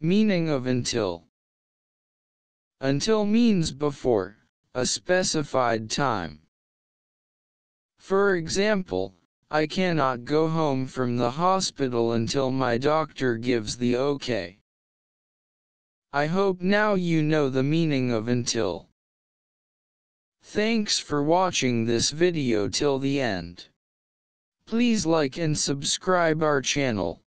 Meaning of until. Until means before a specified time. For example, I cannot go home from the hospital until my doctor gives the okay. I hope now you know the meaning of until. Thanks for watching this video till the end. Please like and subscribe our channel.